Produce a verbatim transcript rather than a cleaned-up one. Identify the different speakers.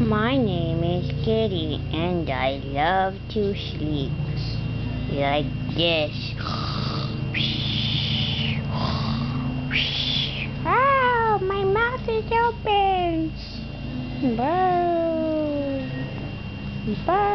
Speaker 1: My name is Kitty and I love to sleep like this. Oh, my mouth is open. Boo. Boo.